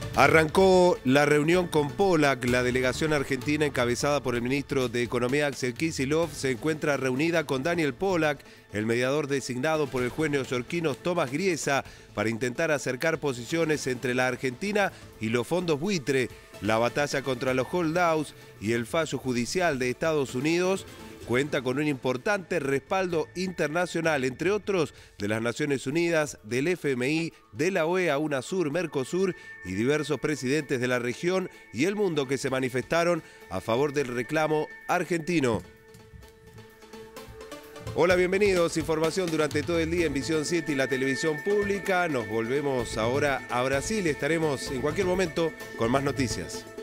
Arrancó la reunión con Pollack. La delegación argentina encabezada por el ministro de Economía Axel Kicillof se encuentra reunida con Daniel Pollack, el mediador designado por el juez neoyorquino Tomás Griesa, para intentar acercar posiciones entre la Argentina y los fondos buitre. La batalla contra los holdouts y el fallo judicial de Estados Unidos cuenta con un importante respaldo internacional, entre otros de las Naciones Unidas, del FMI, de la OEA, UNASUR, Mercosur y diversos presidentes de la región y el mundo que se manifestaron a favor del reclamo argentino. Hola, bienvenidos. Información durante todo el día en Visión 7 y la televisión pública. Nos volvemos ahora a Brasil. Estaremos en cualquier momento con más noticias.